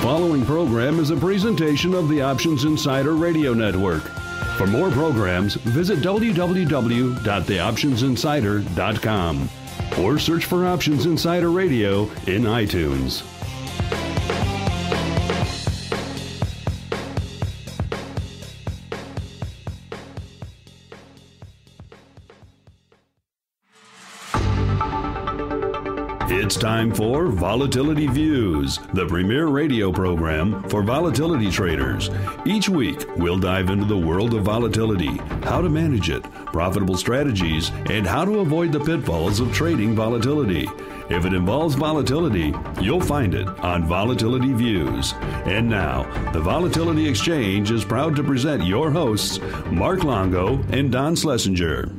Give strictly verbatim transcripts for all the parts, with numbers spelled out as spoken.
following program is a presentation of the Options Insider Radio Network. For more programs, visit w w w dot the options insider dot com or search for Options Insider Radio in iTunes. It's time for Volatility Views, the premier radio program for volatility traders. Each week, we'll dive into the world of volatility, how to manage it, profitable strategies, and how to avoid the pitfalls of trading volatility. If it involves volatility, you'll find it on Volatility Views. And now, the Volatility Exchange is proud to present your hosts, Mark Longo and Don Schlesinger.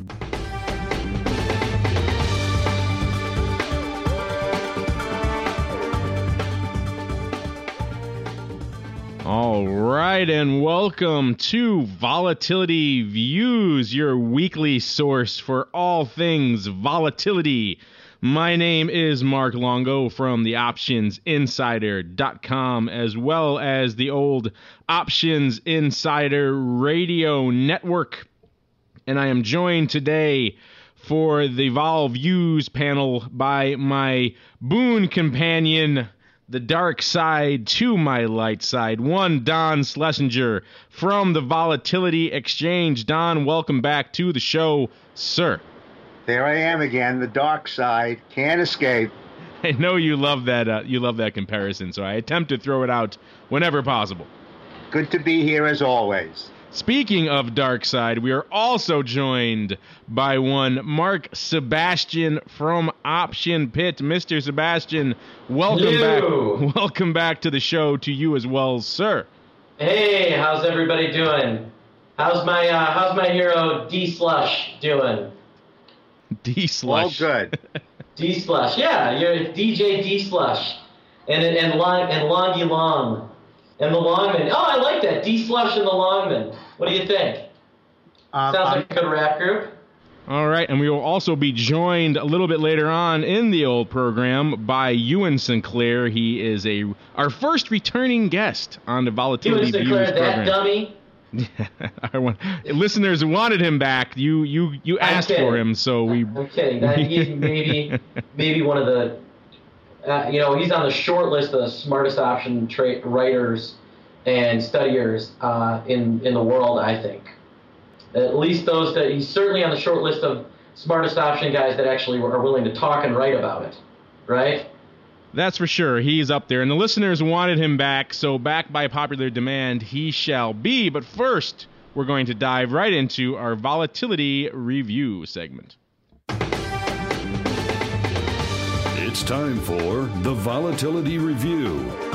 All right, and welcome to Volatility Views, your weekly source for all things volatility. My name is Mark Longo from the options insider dot com, as well as the old Options Insider Radio Network. And I am joined today for the Vol Views panel by my boon companion, the dark side to my light side, one Don Schlesinger from the Volatility Exchange. Don, welcome back to the show, sir. There I am again, the dark side, can't escape. I know you love that. Uh, you love that comparison, so I attempt to throw it out whenever possible. Good to be here as always. Speaking of dark side, we are also joined by one Mark Sebastian from Option Pit. Mister Sebastian, welcome Hello. back. Welcome back to the show to you as well, sir. Hey, how's everybody doing? How's my uh, how's my hero D Slush doing? D Slush. All good. D Slush, yeah, you're D J D Slush, and and long and Longy Long. And the Longman. Oh, I like that. D Slush and the Longman. What do you think? Um, Sounds um, like a good rap group. All right, and we will also be joined a little bit later on in the old program by Euan Sinclair. He is a our first returning guest on the Volatility Euan Sinclair, Views that program. dummy. Our one, listeners wanted him back. You you you asked for him, so we. I'm kidding. That, he's maybe maybe one of the. Uh, you know, he's on the short list of the smartest option tra- writers and studiers uh, in in the world, I think. At least those that he's certainly on the short list of smartest option guys that actually are willing to talk and write about it, right? That's for sure. He's up there, and the listeners wanted him back, so back by popular demand, he shall be. But first, we're going to dive right into our Volatility Review segment. It's time for the Volatility Review.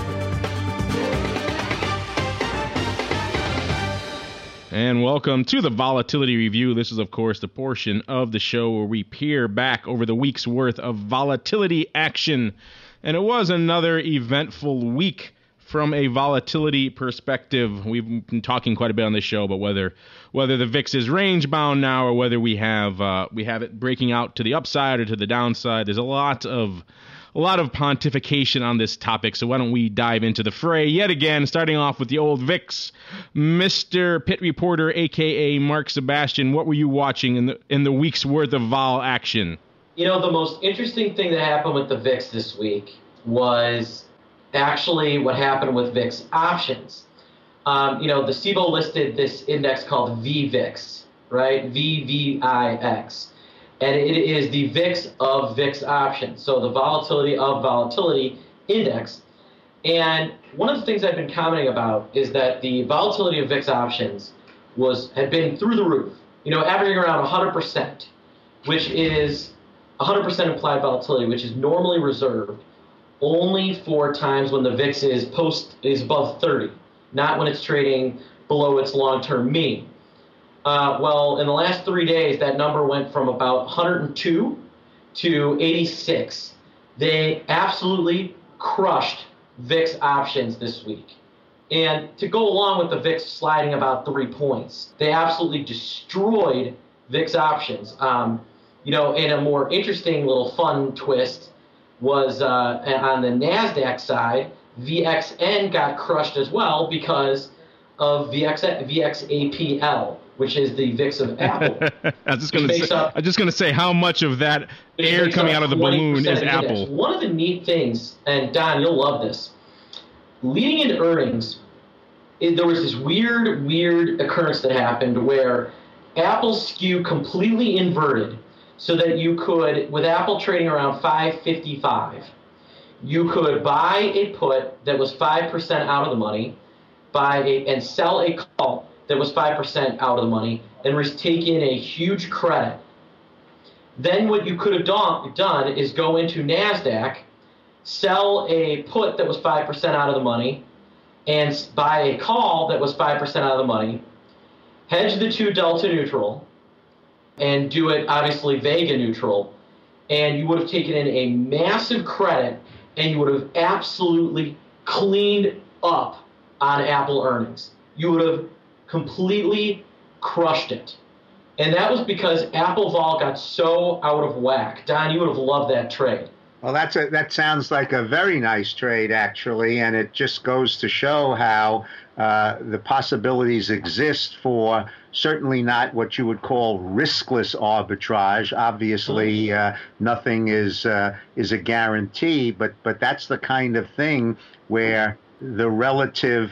And welcome to the Volatility Review. This is, of course, the portion of the show where we peer back over the week's worth of volatility action. And it was another eventful week from a volatility perspective. We've been talking quite a bit on this show about whether whether the V I X is range bound now or whether we have uh, we have it breaking out to the upside or to the downside. There's a lot of a lot of pontification on this topic, so why don't we dive into the fray yet again, starting off with the old V I X. Mister Pit Reporter, aka Mark Sebastian, what were you watching in the in the week's worth of vol action? You know, the most interesting thing that happened with the V I X this week was actually what happened with V I X options. Um, you know, the S I B O listed this index called V V I X, right? V V I X. And it is the V I X of V I X options, so the volatility of volatility index. And one of the things I've been commenting about is that the volatility of V I X options was had been through the roof, you know, averaging around one hundred percent, which is one hundred percent implied volatility, which is normally reserved only for times when the V I X is post is above thirty, not when it's trading below its long-term mean. Uh, well, in the last three days, that number went from about one hundred two to eighty-six. They absolutely crushed V I X options this week. And to go along with the V I X sliding about three points, they absolutely destroyed V I X options. Um, you know, and a more interesting little fun twist was uh, on the NASDAQ side, V X N got crushed as well because of V X, V X A P L, which is the V I X of Apple. I was just going to say, up, I was just going to say how much of that air coming out of the balloon is Apple. One of the neat things, and Don, you'll love this, leading into earnings, it, there was this weird, weird occurrence that happened where Apple's skew completely inverted so that you could, with Apple trading around five fifty-five, you could buy a put that was five percent out of the money, buy a, and sell a call that was five percent out of the money, and was take in a huge credit. Then what you could have done, done is go into NASDAQ, sell a put that was five percent out of the money, and buy a call that was five percent out of the money, hedge the two delta neutral, and do it obviously Vega neutral, and you would have taken in a massive credit, and you would have absolutely cleaned up on Apple earnings. You would have completely crushed it. And that was because Apple vol got so out of whack. Don, you would have loved that trade. Well, that's a, that sounds like a very nice trade, actually, and it just goes to show how uh, the possibilities exist for certainly not what you would call riskless arbitrage. Obviously, uh, nothing is uh, is a guarantee, but but that's the kind of thing where the relative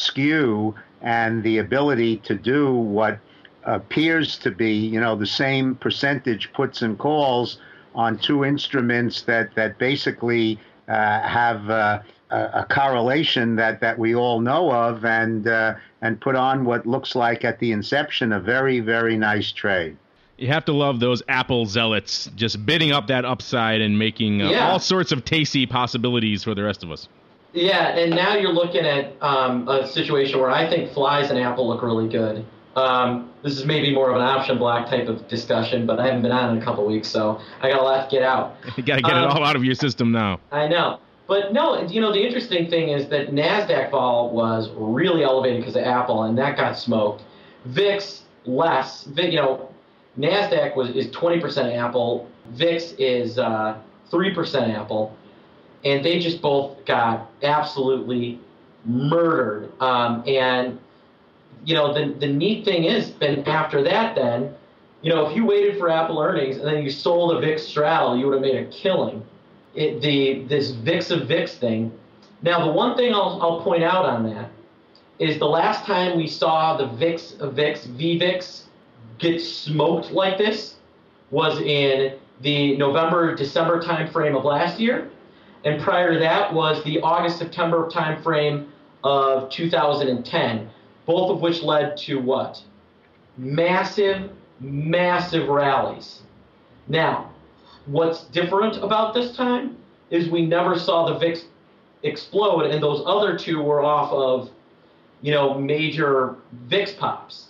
skew and the ability to do what appears to be, you know, the same percentage puts and calls on two instruments that, that basically uh, have uh, a, a correlation that, that we all know of, and uh, and put on what looks like at the inception a very, very nice trade. You have to love those Apple zealots just bidding up that upside and making uh, yeah. all sorts of tasty possibilities for the rest of us. Yeah, and now you're looking at um, a situation where I think flies and Apple look really good. Um, this is maybe more of an option block type of discussion, but I haven't been on in a couple of weeks, so I got a lot to get out. You got to get um, it all out of your system now. I know. But no, you know, the interesting thing is that NASDAQ vol was really elevated because of Apple, and that got smoked. V I X less. You know, NASDAQ was is twenty percent Apple. V I X is uh, three percent Apple. And they just both got absolutely murdered. Um, and, you know, the, the neat thing is, then after that then, you know, if you waited for Apple earnings and then you sold a V I X straddle, you would have made a killing. It, the this V I X of V I X thing. Now, the one thing I'll, I'll point out on that is the last time we saw the V I X of V I X, V V I X, get smoked like this was in the November-December timeframe of last year. And prior to that was the August-September timeframe of two thousand ten, both of which led to what? Massive, massive rallies. Now, what's different about this time is we never saw the V I X explode, and those other two were off of, you know, major V I X pops.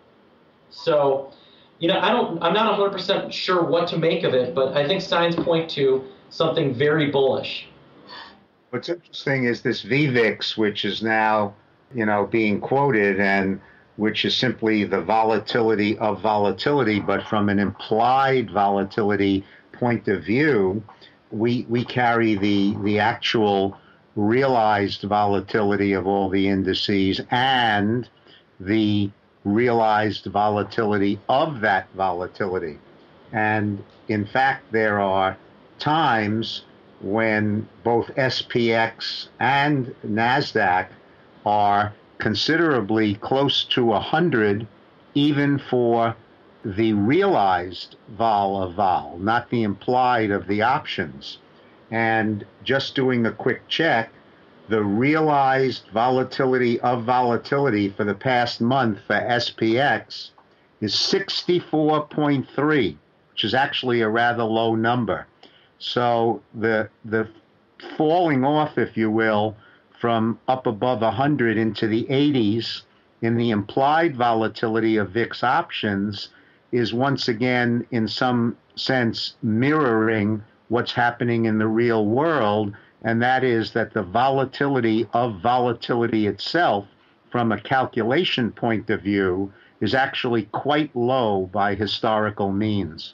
So, you know, I don't, I'm not one hundred percent sure what to make of it, but I think signs point to something very bullish. What's interesting is this V V I X, which is now, you know, being quoted, and which is simply the volatility of volatility, but from an implied volatility point of view, we we carry the the actual realized volatility of all the indices and the realized volatility of that volatility. And in fact, there are times when both S P X and NASDAQ are considerably close to one hundred, even for the realized vol of vol, not the implied of the options. And just doing a quick check, the realized volatility of volatility for the past month for S P X is sixty-four point three, which is actually a rather low number. So the the falling off, if you will, from up above one hundred into the eighties in the implied volatility of V I X options is once again, in some sense, mirroring what's happening in the real world, and that is that the volatility of volatility itself, from a calculation point of view, is actually quite low by historical means.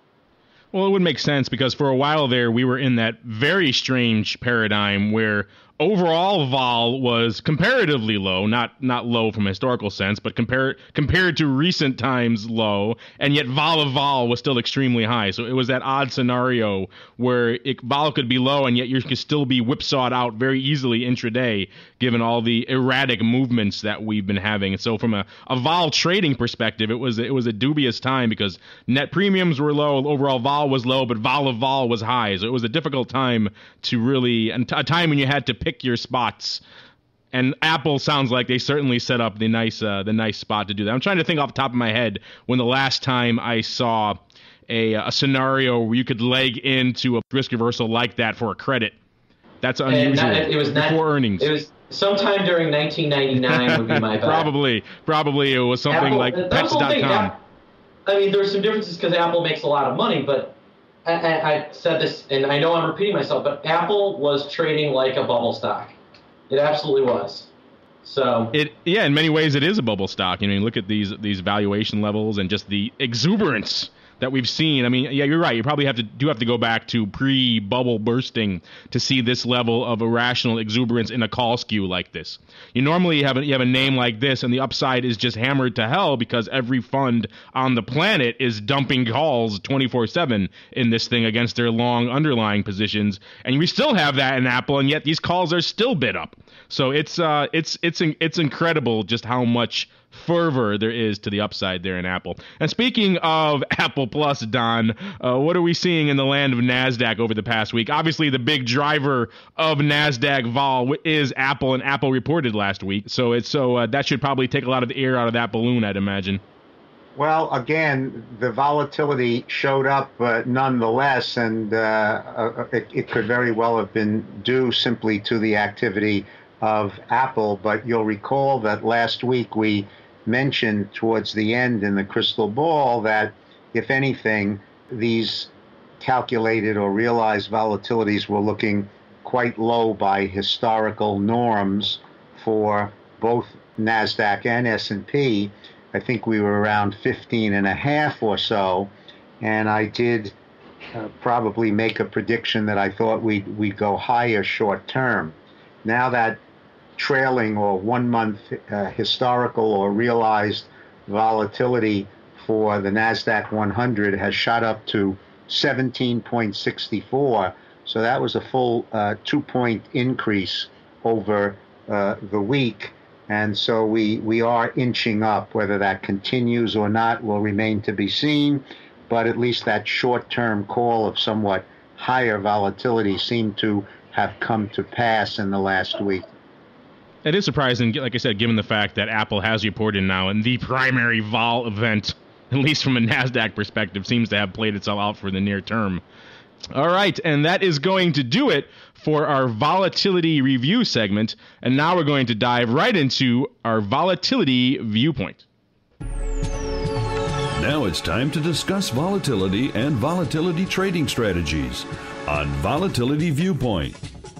Well, it would make sense because for a while there, we were in that very strange paradigm where overall vol was comparatively low, not not low from a historical sense, but compared compared to recent times low, and yet vol of vol was still extremely high. So it was that odd scenario where it, vol could be low, and yet you could still be whipsawed out very easily intraday, given all the erratic movements that we've been having. And so from a, a vol trading perspective, it was it was a dubious time because net premiums were low, overall vol was low, but vol of vol was high. So it was a difficult time to really, and a time when you had to pick your spots, and Apple sounds like they certainly set up the nice uh, the nice spot to do that. I'm trying to think off the top of my head when the last time I saw a, a scenario where you could leg into a risk reversal like that for a credit. That's unusual. Not, it was not, before earnings. It was sometime during nineteen ninety-nine would be my bet. probably, probably it was something Apple, like pets dot com. I mean, there's some differences because Apple makes a lot of money, but I, I, I said this, and I know I'm repeating myself, but Apple was trading like a bubble stock. It absolutely was. So it, yeah, in many ways, it is a bubble stock. You know, you look at these these valuation levels and just the exuberance that we've seen. I mean, yeah, you're right. You probably have to do have to go back to pre-bubble bursting to see this level of irrational exuberance in a call skew like this. You normally have a, you have a name like this, and the upside is just hammered to hell because every fund on the planet is dumping calls twenty-four seven in this thing against their long underlying positions, and we still have that in Apple, and yet these calls are still bid up. So it's uh, it's it's it's incredible just how much fervor there is to the upside there in Apple. And speaking of Apple Plus, Don, uh, what are we seeing in the land of NASDAQ over the past week? Obviously, the big driver of NASDAQ vol is Apple, and Apple reported last week. So it's so uh, that should probably take a lot of the air out of that balloon, I'd imagine. Well, again, the volatility showed up uh, nonetheless, and uh, uh, it, it could very well have been due simply to the activity of Apple. But you'll recall that last week we mentioned towards the end in the crystal ball that, if anything, these calculated or realized volatilities were looking quite low by historical norms for both NASDAQ and S and P. I think we were around fifteen and a half or so, and I did uh, probably make a prediction that I thought we'd, we'd go higher short term. Now that trailing or one-month uh, historical or realized volatility for the NASDAQ one hundred has shot up to seventeen point six four. So that was a full uh, two-point increase over uh, the week. And so we, we are inching up. Whether that continues or not will remain to be seen. But at least that short-term call of somewhat higher volatility seemed to have come to pass in the last week. It is surprising, like I said, given the fact that Apple has reported now, and the primary vol event, at least from a NASDAQ perspective, seems to have played itself out for the near term. All right, and that is going to do it for our Volatility Review segment. And now we're going to dive right into our Volatility Viewpoint. Now it's time to discuss volatility and volatility trading strategies on Volatility Viewpoint.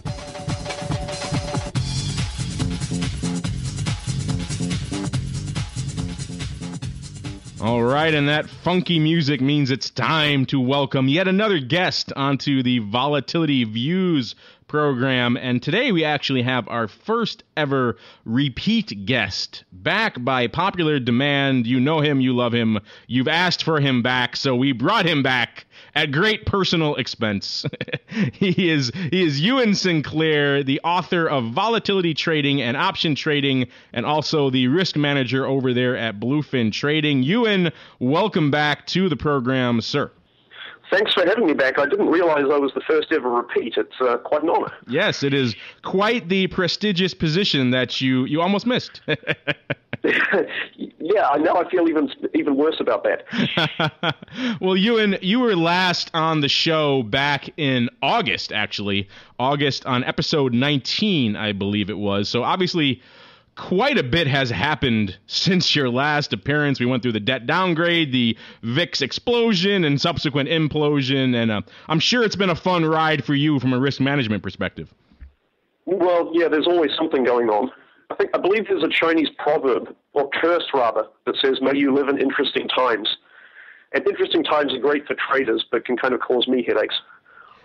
All right, and that funky music means it's time to welcome yet another guest onto the Volatility Views program. And today we actually have our first ever repeat guest, back by popular demand. You know him, you love him, you've asked for him back, so we brought him back at great personal expense. he is he is Euan Sinclair, the author of Volatility Trading and Option Trading, and also the risk manager over there at Bluefin Trading. Euan, welcome back to the program, sir. Thanks for having me back. I didn't realize I was the first ever repeat. It's uh, quite an honor. Yes, it is quite the prestigious position that you, you almost missed. Yeah, I know. I feel even even worse about that. Well, Euan, you were last on the show back in August, actually. August on episode nineteen, I believe it was. So obviously, quite a bit has happened since your last appearance. We went through the debt downgrade, the V I X explosion, and subsequent implosion. And uh, I'm sure it's been a fun ride for you from a risk management perspective. Well, yeah, there's always something going on. I think I believe there's a Chinese proverb, or curse rather, that says, "May you live in interesting times." And interesting times are great for traders, but can kind of cause me headaches.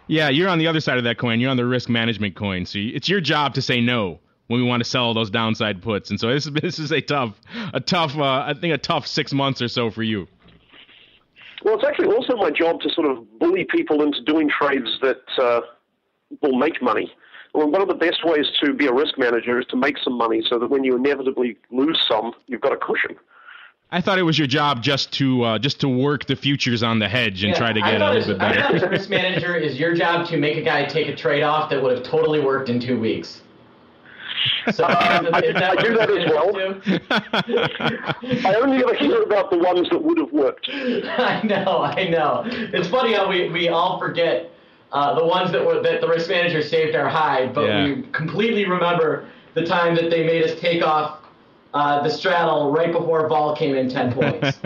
Yeah, you're on the other side of that coin. You're on the risk management coin. So it's your job to say no when we want to sell those downside puts. And so this is this is a tough, a tough, uh, I think a tough six months or so for you. Well, it's actually also my job to sort of bully people into doing trades that uh, will make money. Well, one of the best ways to be a risk manager is to make some money so that when you inevitably lose some, you've got a cushion. I thought it was your job just to uh, just to work the futures on the hedge and yeah, try to get a little bit better. I thought as a risk manager is your job to make a guy take a trade off that would have totally worked in two weeks. So um, I, I do that as well. I only ever hear about the ones that would have worked. I know, I know. It's funny how we, we all forget uh, the ones that were that the risk manager saved our hide, but yeah. we completely remember the time that they made us take off uh, the straddle right before vol came in ten points.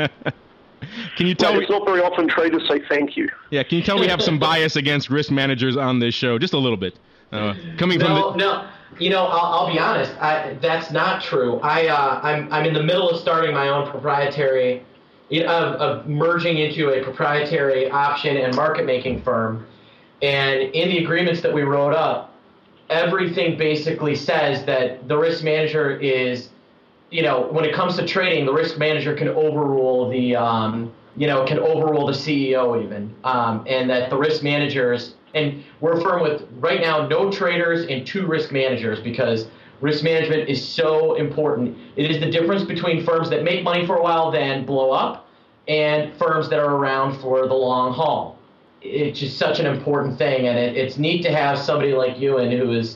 Can you tell? Well, we, it's not very often traders say thank you. Yeah, can you tell we have some bias against risk managers on this show, just a little bit, uh, coming no, from the. No. You know, I'll, I'll be honest. I, that's not true. I, uh, I'm, I'm in the middle of starting my own proprietary, of, of merging into a proprietary option and market making firm. And in the agreements that we wrote up, everything basically says that the risk manager is, you know, when it comes to trading, the risk manager can overrule the, um, you know, can overrule the C E O even, um, and that the risk managers. And we're a firm with, right now, no traders and two risk managers because risk management is so important. It is the difference between firms that make money for a while then blow up and firms that are around for the long haul. It's just such an important thing, and it, it's neat to have somebody like Euan who is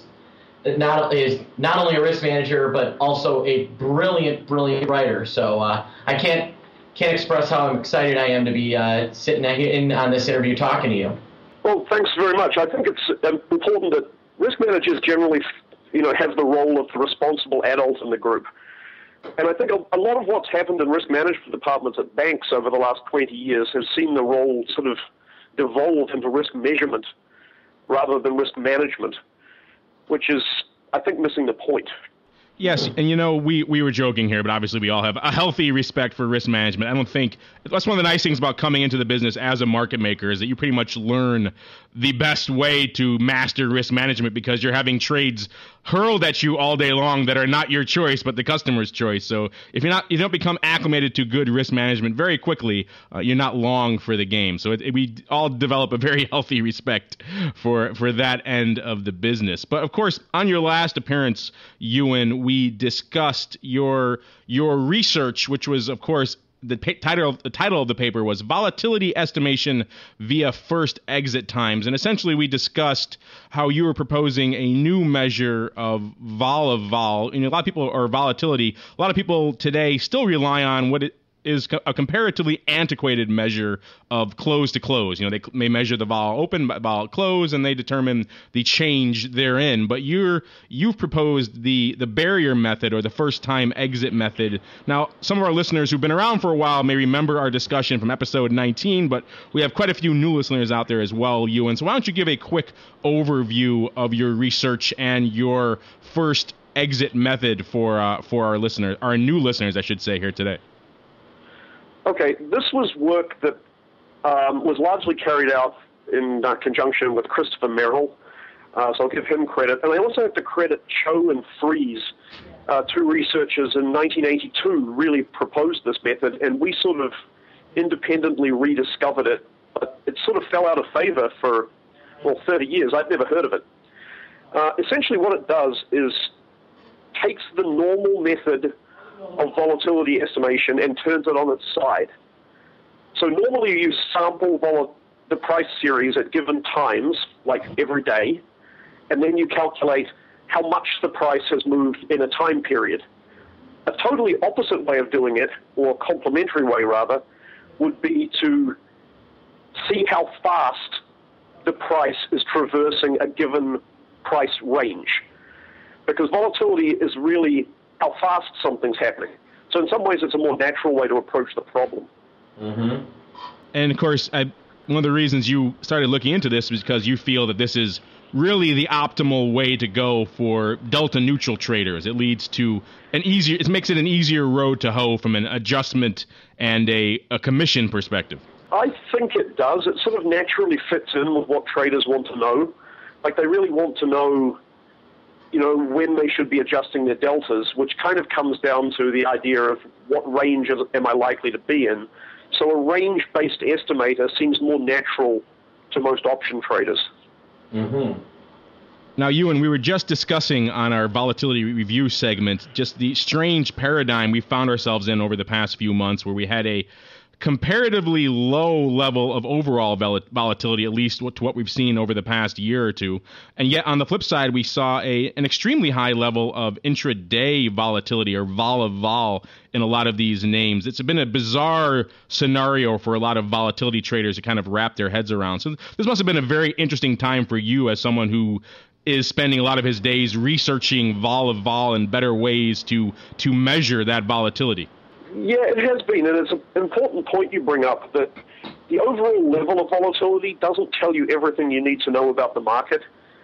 not, is not only a risk manager but also a brilliant, brilliant writer. So uh, I can't, can't express how excited I am to be uh, sitting in on this interview talking to you. Well, thanks very much. I think it's important that risk managers generally, you know, have the role of the responsible adult in the group. And I think a, a lot of what's happened in risk management departments at banks over the last twenty years has seen the role sort of devolve into risk measurement rather than risk management, which is, I think, missing the point. Yes, and you know, we, we were joking here, but obviously we all have a healthy respect for risk management. I don't think that's one of the nice things about coming into the business as a market maker is that you pretty much learn the best way to master risk management because you're having trades hurled at you all day long that are not your choice but the customer's choice. So if you're not, you don't become acclimated to good risk management very quickly, uh, you're not long for the game. So it, it, we all develop a very healthy respect for for that end of the business. But of course, on your last appearance, Euan, we discussed your your research, which was, of course, the pa- title the title of the paper was Volatility Estimation via First Exit Times. And essentially we discussed how you were proposing a new measure of vol of vol. And a lot of people, or volatility, a lot of people today still rely on what it is a comparatively antiquated measure of close to close. You know, they may measure the vol open, vol close, and they determine the change therein. But you're you've proposed the the barrier method or the first time exit method. Now, some of our listeners who've been around for a while may remember our discussion from episode nineteen, but we have quite a few new listeners out there as well, Euan. So why don't you give a quick overview of your research and your first exit method for uh, for our listeners, our new listeners, I should say, here today. Okay, this was work that um, was largely carried out in uh, conjunction with Christopher Merrill, uh, so I'll give him credit. And I also have to credit Cho and Fries, uh, two researchers in nineteen eighty-two really proposed this method, and we sort of independently rediscovered it, but it sort of fell out of favor for, well, thirty years. I'd never heard of it. Uh, essentially what it does is takes the normal method of volatility estimation and turns it on its side. So normally you sample vol- the price series at given times, like every day, and then you calculate how much the price has moved in a time period. A totally opposite way of doing it, or complementary way rather, would be to see how fast the price is traversing a given price range. Because volatility is really how fast something's happening. So in some ways, it's a more natural way to approach the problem. Mm-hmm. And of course, I, one of the reasons you started looking into this was because you feel that this is really the optimal way to go for delta neutral traders. It leads to an easier, it makes it an easier road to hoe from an adjustment and a, a commission perspective. I think it does. It sort of naturally fits in with what traders want to know. Like, they really want to know, you know, when they should be adjusting their deltas, which kind of comes down to the idea of what range am I likely to be in. So a range-based estimator seems more natural to most option traders. Mm-hmm. Now, Euan, we were just discussing on our Volatility Review segment just the strange paradigm we found ourselves in over the past few months, where we had a comparatively low level of overall vol- volatility, at least to what we've seen over the past year or two. And yet, on the flip side, we saw a an extremely high level of intraday volatility, or vol of vol, in a lot of these names. It's been a bizarre scenario for a lot of volatility traders to kind of wrap their heads around. So this must have been a very interesting time for you as someone who is spending a lot of his days researching vol of vol and better ways to to measure that volatility. Yeah, it has been, and it's an important point you bring up, that the overall level of volatility doesn't tell you everything you need to know about the market.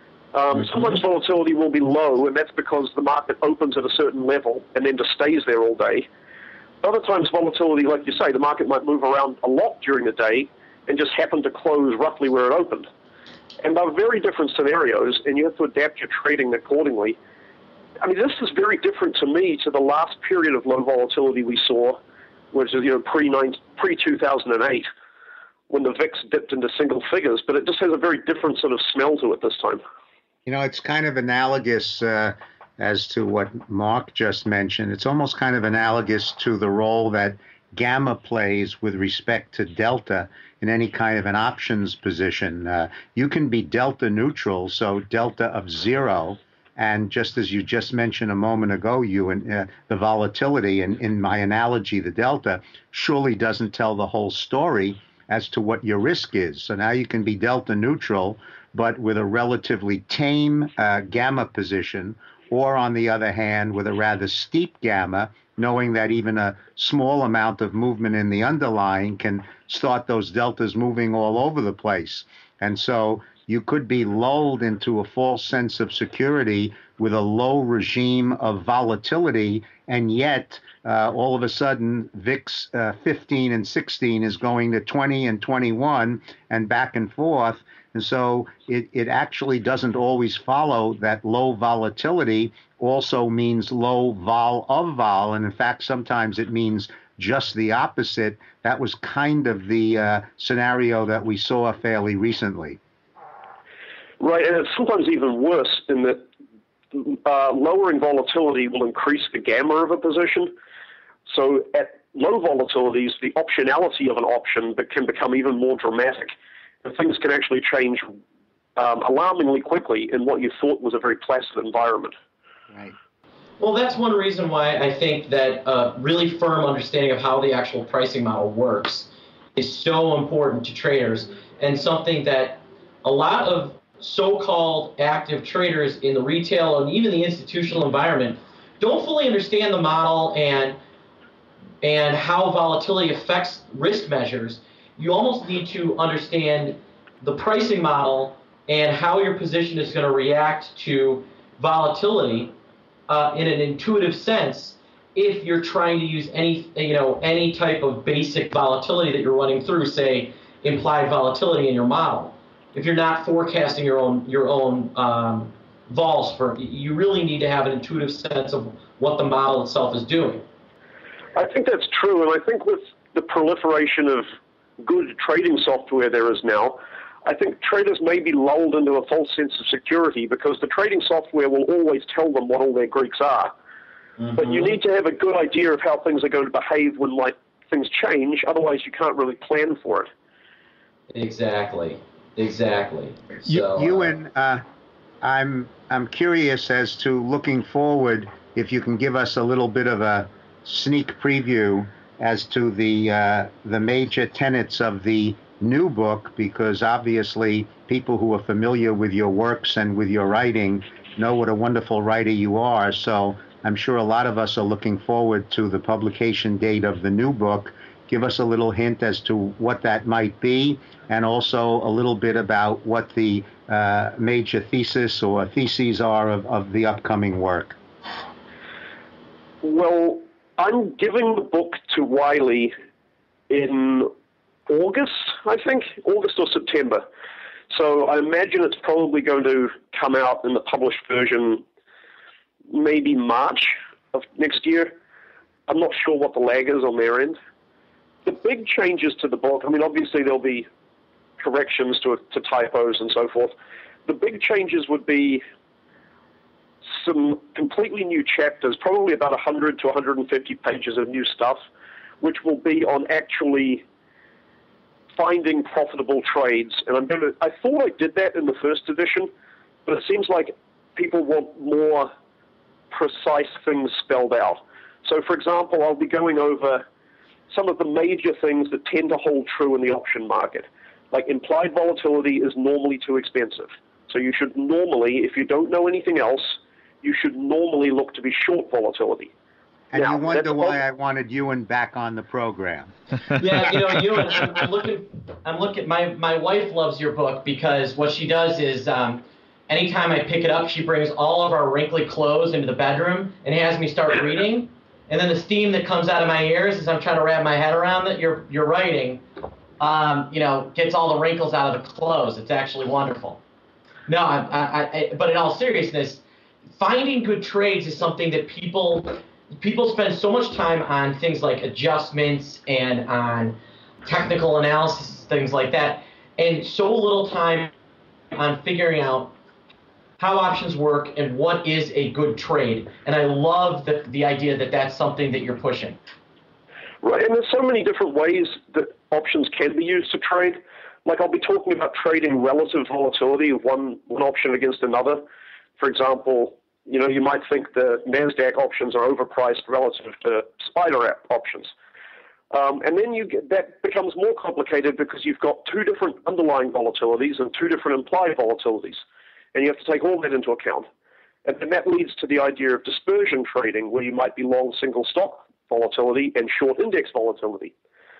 Um, Mm-hmm. Sometimes volatility will be low, and that's because the market opens at a certain level and then just stays there all day. Other times, volatility, like you say, the market might move around a lot during the day and just happen to close roughly where it opened. And they're very different scenarios, and you have to adapt your trading accordingly. I mean, this is very different to me to the last period of low volatility we saw, which is, you know, pre two thousand eight, when the V I X dipped into single figures. But it just has a very different sort of smell to it this time. You know, it's kind of analogous uh, as to what Mark just mentioned. It's almost kind of analogous to the role that gamma plays with respect to delta in any kind of an options position. Uh, you can be delta neutral, so delta of zero. And just as you just mentioned a moment ago, you and uh, the volatility, and in my analogy, the delta, surely doesn't tell the whole story as to what your risk is. So now you can be delta neutral, but with a relatively tame uh, gamma position, or on the other hand, with a rather steep gamma, knowing that even a small amount of movement in the underlying can start those deltas moving all over the place. And so you could be lulled into a false sense of security with a low regime of volatility, and yet uh, all of a sudden V I X uh, fifteen and sixteen is going to twenty and twenty-one and back and forth. And so it, it actually doesn't always follow that low volatility also means low vol of vol. And in fact, sometimes it means just the opposite. That was kind of the uh, scenario that we saw fairly recently. Right, and it's sometimes even worse in that uh, lowering volatility will increase the gamma of a position. So at low volatilities, the optionality of an option can become even more dramatic, and things can actually change um, alarmingly quickly in what you thought was a very placid environment. Right. Well, that's one reason why I think that a really firm understanding of how the actual pricing model works is so important to traders, and something that a lot of so-called active traders in the retail and even the institutional environment don't fully understand the model and and how volatility affects risk measures. You almost need to understand the pricing model and how your position is going to react to volatility uh, in an intuitive sense if you're trying to use any you know any type of basic volatility that you're running through, say implied volatility in your model. If you're not forecasting your own your own um, vols, for you really need to have an intuitive sense of what the model itself is doing. I think that's true, and I think with the proliferation of good trading software there is now, I think traders may be lulled into a false sense of security because the trading software will always tell them what all their Greeks are. Mm-hmm. But you need to have a good idea of how things are going to behave when like things change, otherwise you can't really plan for it. Exactly. Exactly. You, so, Euan, uh, I'm I'm curious as to looking forward, if you can give us a little bit of a sneak preview as to the uh, the major tenets of the new book, because obviously people who are familiar with your works and with your writing know what a wonderful writer you are. So I'm sure a lot of us are looking forward to the publication date of the new book. Give us a little hint as to what that might be, and also a little bit about what the uh, major thesis or theses are of, of the upcoming work. Well, I'm giving the book to Wiley in August, I think, August or September. So I imagine it's probably going to come out in the published version maybe March of next year. I'm not sure what the lag is on their end. The big changes to the book, I mean, obviously there'll be corrections to, to typos and so forth. The big changes would be some completely new chapters, probably about one hundred to one hundred fifty pages of new stuff, which will be on actually finding profitable trades. And I'm going to, I thought I did that in the first edition, but it seems like people want more precise things spelled out. So, for example, I'll be going over some of the major things that tend to hold true in the option market. Like implied volatility is normally too expensive. So you should normally, if you don't know anything else, you should normally look to be short volatility. And now, you wonder why I wanted Euan back on the program. Yeah, you know, Euan, I'm, I'm looking, I'm looking, my, my wife loves your book because what she does is um, anytime I pick it up, she brings all of our wrinkly clothes into the bedroom and has me start reading. And then the steam that comes out of my ears as I'm trying to wrap my head around that you're, you're writing, um, you know, gets all the wrinkles out of the clothes. It's actually wonderful. No, I, I, I, but in all seriousness, finding good trades is something that people people spend so much time on things like adjustments and on technical analysis, things like that, and so little time on figuring out how options work and what is a good trade. And I love the, the idea that that's something that you're pushing. Right, and there's so many different ways that options can be used to trade. Like I'll be talking about trading relative volatility of one, one option against another. For example, you know, you might think the NASDAQ options are overpriced relative to spider options. Um, and then you get, that becomes more complicated because you've got two different underlying volatilities and two different implied volatilities. And you have to take all that into account. And, and that leads to the idea of dispersion trading, where you might be long single stock volatility and short index volatility.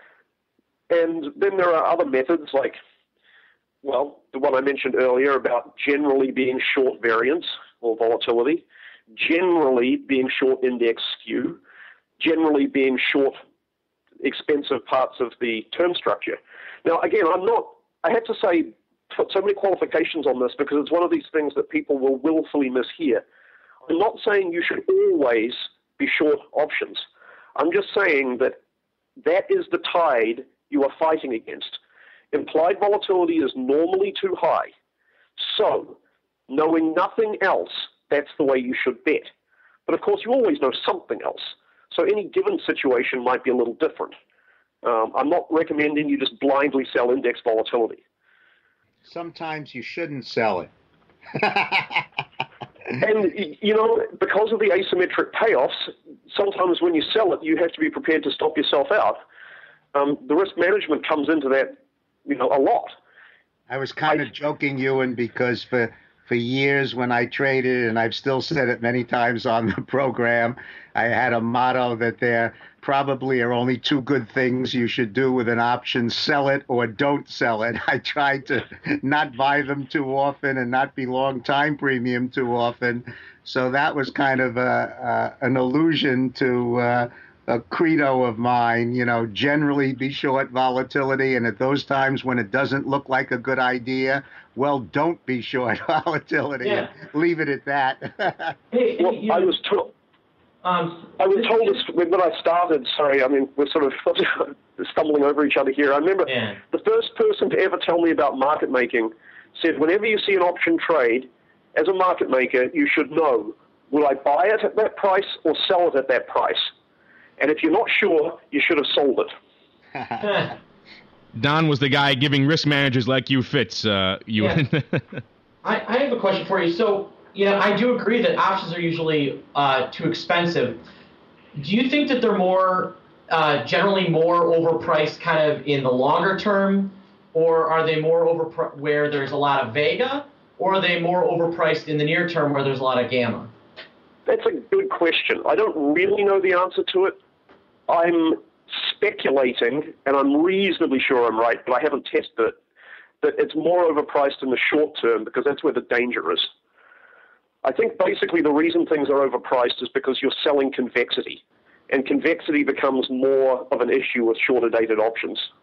And then there are other methods like, well, the one I mentioned earlier about generally being short variance or volatility, generally being short index skew, generally being short expensive parts of the term structure. Now, again, I'm not, I have to say, put so many qualifications on this because it's one of these things that people will willfully mishear. I'm not saying you should always be short options. I'm just saying that that is the tide you are fighting against. Implied volatility is normally too high. So, knowing nothing else, that's the way you should bet. But of course, you always know something else. So any given situation might be a little different. Um, I'm not recommending you just blindly sell index volatility. Sometimes you shouldn't sell it. And, you know, because of the asymmetric payoffs, sometimes when you sell it, you have to be prepared to stop yourself out. Um, the risk management comes into that, you know, a lot. I was kind of joking, Euan, because for for years when I traded, and I've still said it many times on the program, I had a motto that there probably are only two good things you should do with an option: sell it or don't sell it. I tried to not buy them too often and not be long time premium too often. So that was kind of a, a, an allusion to uh, a credo of mine, you know, generally be short volatility. And at those times when it doesn't look like a good idea, well, don't be short volatility. Yeah. Leave it at that. Hey, Well, you I know, was told, um, I was this- told this when I started, sorry, I mean, we're sort of stumbling over each other here. I remember Yeah. the first person to ever tell me about market making said, whenever you see an option trade, as a market maker, you should know, will I buy it at that price or sell it at that price? And if you're not sure, you should have sold it. Don was the guy giving risk managers like you fits, uh, you. Yeah. I, I have a question for you. So, you know, I do agree that options are usually uh, too expensive. Do you think that they're more, uh, generally more overpriced kind of in the longer term, or are they more overpriced where there's a lot of vega, or are they more overpriced in the near term where there's a lot of gamma? That's a good question. I don't really know the answer to it. I'm speculating, and I'm reasonably sure I'm right, but I haven't tested it, that it's more overpriced in the short term because that's where the danger is. I think basically the reason things are overpriced is because you're selling convexity, and convexity becomes more of an issue with shorter dated options.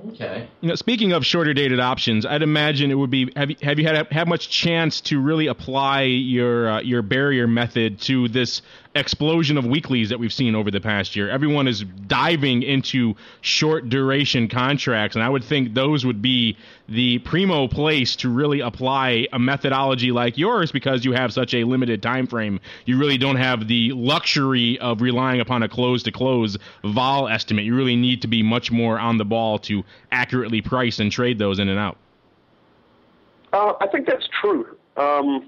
Okay. You know, speaking of shorter dated options, I'd imagine it would be. Have you have you had had much chance to really apply your uh, your barrier method to this explosion of weeklies that we've seen over the past year? Everyone is diving into short duration contracts, and I would think those would be the primo place to really apply a methodology like yours, because you have such a limited time frame. You really don't have the luxury of relying upon a close to close vol estimate. You really need to be much more on the ball to accurately price and trade those in and out. Uh, I think that's true. Um,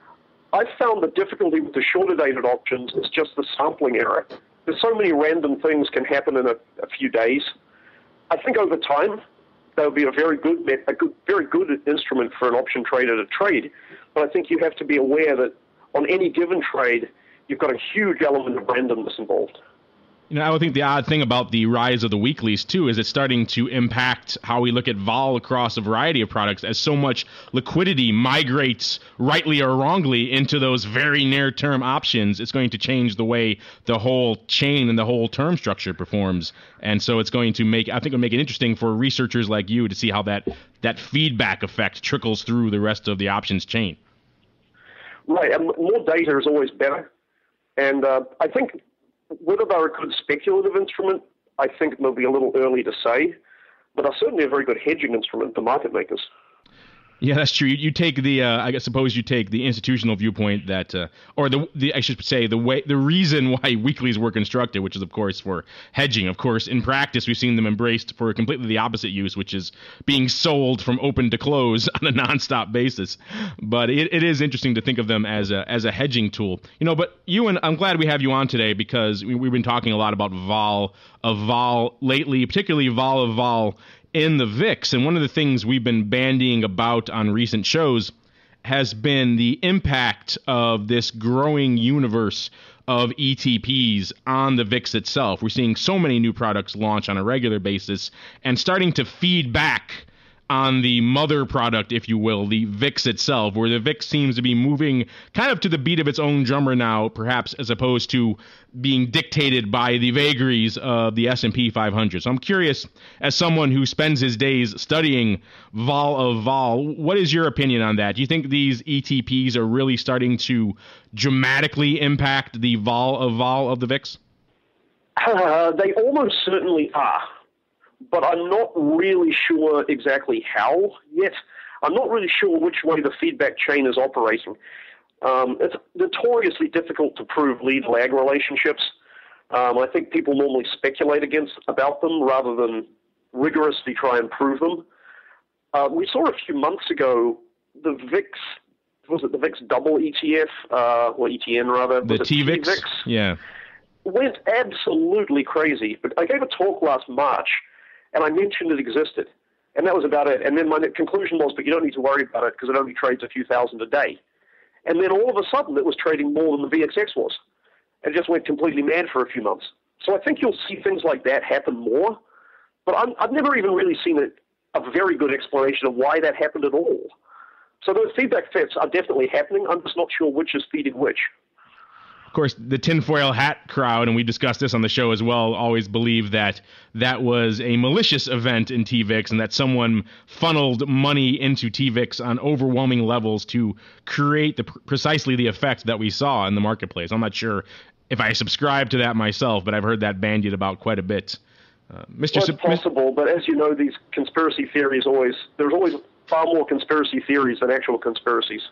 I found the difficulty with the shorter dated options is just the sampling error. There's so many random things can happen in a, a few days. I think over time that would be a very good, a good, very good instrument for an option trader to trade. But I think you have to be aware that on any given trade, you've got a huge element of randomness involved. You know, I would think the odd thing about the rise of the weeklies, too, is it's starting to impact how we look at vol across a variety of products, as so much liquidity migrates, rightly or wrongly, into those very near-term options. It's going to change the way the whole chain and the whole term structure performs. And so it's going to make, I think it'll make it interesting for researchers like you to see how that, that feedback effect trickles through the rest of the options chain. Right, and more data is always better. And uh, I think whether they're a good speculative instrument, I think it may be a little early to say, but are certainly a very good hedging instrument for market makers. Yeah, that's true. You, you take the, uh, I suppose you take the institutional viewpoint that, uh, or the, the, I should say the way, the reason why weeklies were constructed, which is of course for hedging. Of course, in practice, we've seen them embraced for completely the opposite use, which is being sold from open to close on a nonstop basis. But it, it is interesting to think of them as a, as a hedging tool. You know, but Euan, I'm glad we have you on today, because we, we've been talking a lot about vol of vol lately, particularly vol of vol in the V I X. And one of the things we've been bandying about on recent shows has been the impact of this growing universe of E T Ps on the V I X itself. We're seeing so many new products launch on a regular basis and starting to feed back on the mother product, if you will, the V I X itself, where the V I X seems to be moving kind of to the beat of its own drummer now, perhaps, as opposed to being dictated by the vagaries of the S and P five hundred. So I'm curious, as someone who spends his days studying vol of vol, what is your opinion on that? Do you think these E T Ps are really starting to dramatically impact the vol of vol of the V I X? Uh, they almost certainly are, but I'm not really sure exactly how yet. I'm not really sure which way the feedback chain is operating. Um, it's notoriously difficult to prove lead-lag relationships. Um, I think people normally speculate against about them rather than rigorously try and prove them. Uh, we saw a few months ago the V I X, was it the V I X double E T F, uh, or E T N rather? The T V I X? T V I X? Yeah. Went absolutely crazy. But I gave a talk last March, and I mentioned it existed. And that was about it. And then my conclusion was, but you don't need to worry about it because it only trades a few thousand a day. And then all of a sudden it was trading more than the V X X was. It just went completely mad for a few months. So I think you'll see things like that happen more. But I'm, I've never even really seen a, a very good explanation of why that happened at all. So those feedback fits are definitely happening. I'm just not sure which is feeding which. Of course, the tinfoil hat crowd, and we discussed this on the show as well, always believe that that was a malicious event in T V I X and that someone funneled money into T V I X on overwhelming levels to create the precisely the effect that we saw in the marketplace. I'm not sure if I subscribe to that myself, but I've heard that bandied about quite a bit. Uh, Mister Well, it's possible, but as you know, these conspiracy theories always, there's always far more conspiracy theories than actual conspiracies.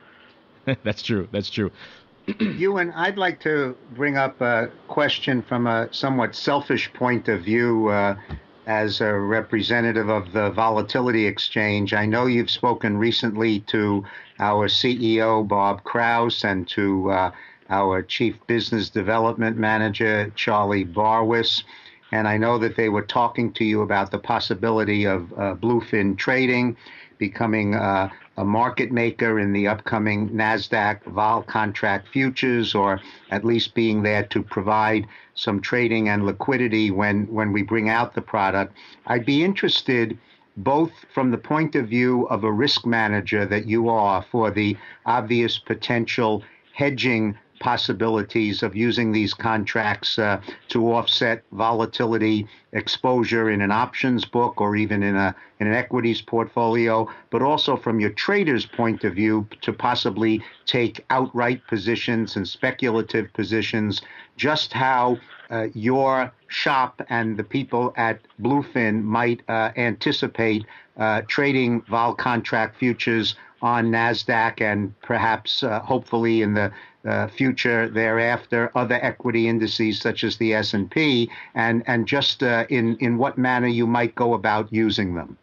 That's true. That's true. Euan, I'd like to bring up a question from a somewhat selfish point of view uh, as a representative of the Volatility Exchange. I know you've spoken recently to our C E O, Bob Krause, and to uh, our Chief Business Development Manager, Charlie Barwis. And I know that they were talking to you about the possibility of uh, Bluefin Trading becoming uh, a market maker in the upcoming NASDAQ vol contract futures, or at least being there to provide some trading and liquidity when, when we bring out the product. I'd be interested, both from the point of view of a risk manager that you are, for the obvious potential hedging possibilities of using these contracts uh, to offset volatility exposure in an options book or even in a in an equities portfolio, but also from your trader's point of view to possibly take outright positions and speculative positions, just how uh, your shop and the people at Bluefin might uh, anticipate uh, trading vol contract futures on NASDAQ and perhaps, uh, hopefully in the uh, future thereafter, other equity indices such as the S and P, and, and just uh, in, in what manner you might go about using them.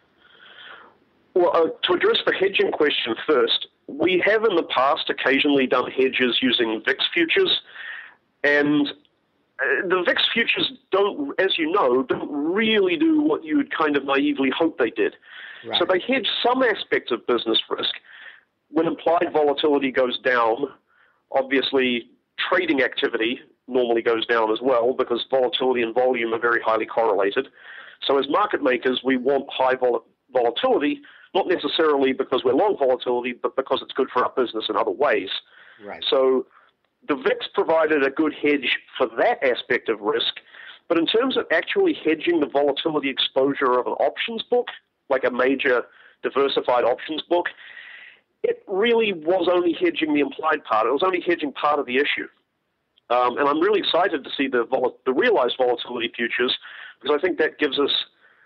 Well, uh, to address the hedging question first, we have in the past occasionally done hedges using V I X futures, and uh, the V I X futures don't, as you know, don't really do what you would kind of naively hope they did. Right. So they hedge some aspects of business risk. When implied volatility goes down, obviously trading activity normally goes down as well because volatility and volume are very highly correlated. So as market makers, we want high vol- volatility, not necessarily because we're long volatility, but because it's good for our business in other ways. Right. So the V I X provided a good hedge for that aspect of risk, but in terms of actually hedging the volatility exposure of an options book, like a major diversified options book, it really was only hedging the implied part. It was only hedging part of the issue. Um, and I'm really excited to see the, vol- the realized volatility futures, because I think that gives us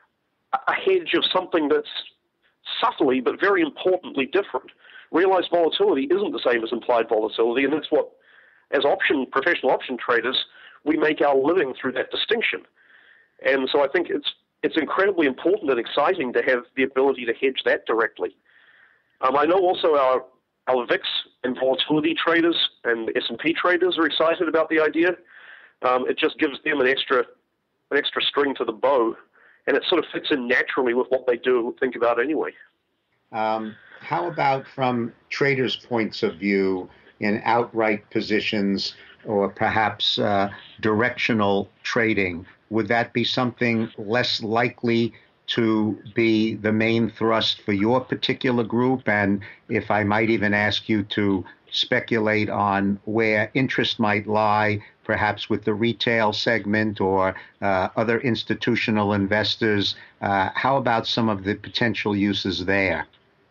a hedge of something that's subtly but very importantly different. Realized volatility isn't the same as implied volatility, and that's what, as option professional option traders, we make our living through that distinction. And so I think it's it's incredibly important and exciting to have the ability to hedge that directly. Um, I know also our our V I X and volatility traders and S and P traders are excited about the idea. Um, it just gives them an extra an extra string to the bow, and it sort of fits in naturally with what they do and think about anyway. Um, how about from traders' points of view in outright positions or perhaps uh, directional trading? Would that be something less likely to be the main thrust for your particular group? And if I might even ask you to speculate on where interest might lie, perhaps with the retail segment or uh, other institutional investors, uh, how about some of the potential uses there?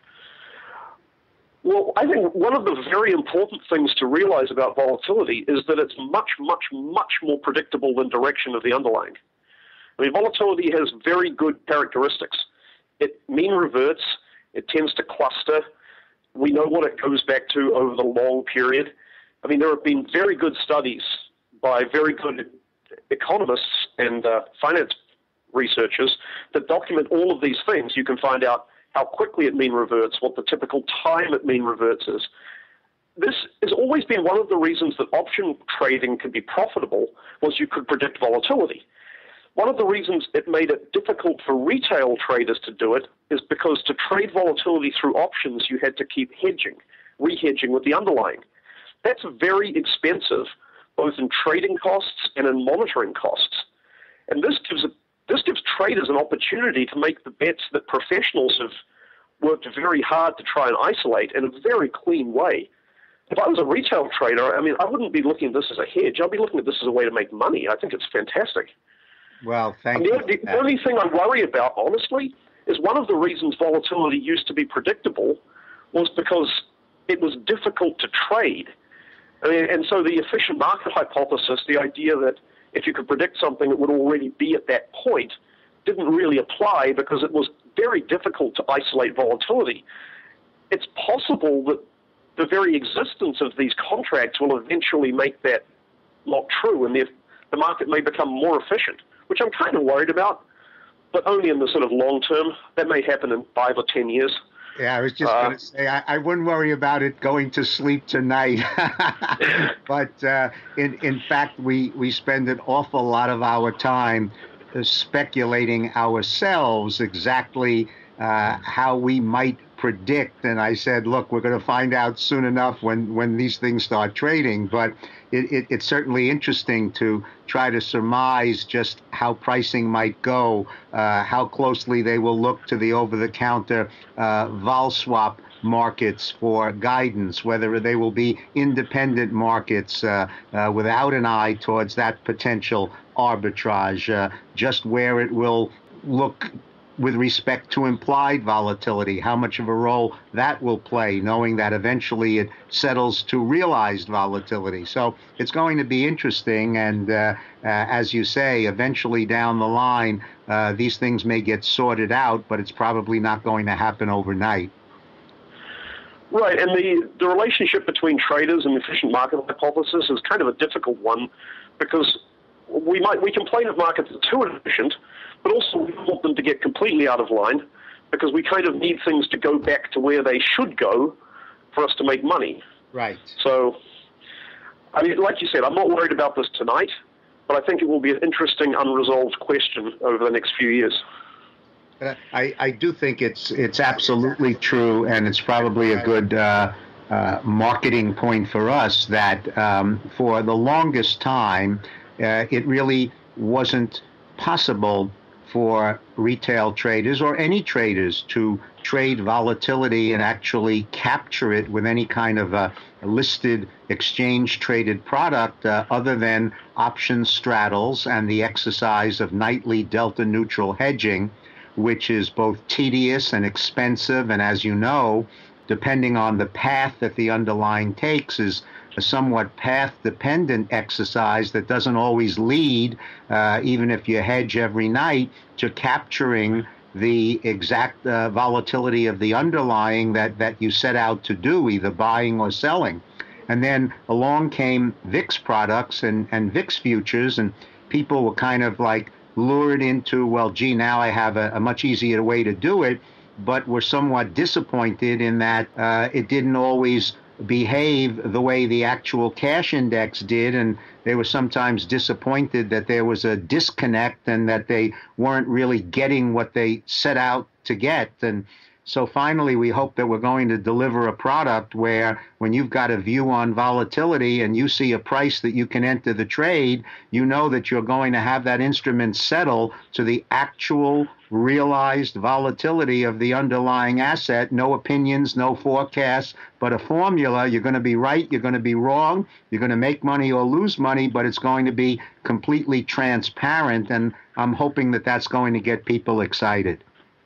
Well, I think one of the very important things to realize about volatility is that it's much, much, much more predictable than direction of the underlying. I mean, volatility has very good characteristics. It mean reverts. It tends to cluster. We know what it goes back to over the long period. I mean, there have been very good studies by very good economists and uh, finance researchers that document all of these things. You can find out how quickly it mean reverts, what the typical time it mean reverts is. This has always been one of the reasons that option trading could be profitable, was you could predict volatility. One of the reasons it made it difficult for retail traders to do it is because to trade volatility through options, you had to keep hedging, re-hedging with the underlying. That's very expensive, both in trading costs and in monitoring costs. And this gives, a, this gives traders an opportunity to make the bets that professionals have worked very hard to try and isolate in a very clean way. If I was a retail trader, I mean, I wouldn't be looking at this as a hedge. I'd be looking at this as a way to make money. I think it's fantastic. Well, thank I mean, you. The, the only thing I worry about, honestly, is one of the reasons volatility used to be predictable was because it was difficult to trade. I mean, and so the efficient market hypothesis, the idea that if you could predict something, it would already be at that point, didn't really apply because it was very difficult to isolate volatility. It's possible that the very existence of these contracts will eventually make that not true, and the, the market may become more efficient, which I'm kind of worried about, but only in the sort of long term. That may happen in five or ten years. Yeah, I was just uh, going to say, I, I wouldn't worry about it going to sleep tonight. But uh, in, in fact, we, we spend an awful lot of our time uh, speculating ourselves exactly uh, how we might predict. And I said, look, we're going to find out soon enough when, when these things start trading. But it, it, it's certainly interesting to try to surmise just how pricing might go, uh, how closely they will look to the over-the-counter uh, vol swap markets for guidance, whether they will be independent markets uh, uh, without an eye towards that potential arbitrage, uh, just where it will look with respect to implied volatility, how much of a role that will play, knowing that eventually it settles to realized volatility. So it's going to be interesting. And uh, uh, as you say, eventually down the line, uh, these things may get sorted out, but it's probably not going to happen overnight. Right, and the, the relationship between traders and efficient market hypothesis is kind of a difficult one, because we might we complain of markets that are too inefficient, but also we want them to get completely out of line, because we kind of need things to go back to where they should go for us to make money. Right. So, I mean, like you said, I'm not worried about this tonight, but I think it will be an interesting unresolved question over the next few years. I, I do think it's it's absolutely true, and it's probably a good uh, uh, marketing point for us that um, for the longest time, uh, it really wasn't possible for retail traders or any traders to trade volatility and actually capture it with any kind of a listed exchange-traded product uh, other than option straddles and the exercise of nightly delta-neutral hedging, which is both tedious and expensive, and as you know, depending on the path that the underlying takes, is a somewhat path-dependent exercise that doesn't always lead, uh, even if you hedge every night, to capturing the exact uh, volatility of the underlying that, that you set out to do, either buying or selling. And then along came V I X products and, and V I X futures, and people were kind of like lured into, well, gee, now I have a, a much easier way to do it, but were somewhat disappointed in that uh, it didn't always behave the way the actual cash index did, and they were sometimes disappointed that there was a disconnect and that they weren't really getting what they set out to get. And so finally, we hope that we're going to deliver a product where when you've got a view on volatility and you see a price that you can enter the trade, you know that you're going to have that instrument settle to the actual realized volatility of the underlying asset. No opinions, no forecasts, but a formula. You're going to be right, you're going to be wrong, you're going to make money or lose money, but it's going to be completely transparent, and I'm hoping that that's going to get people excited.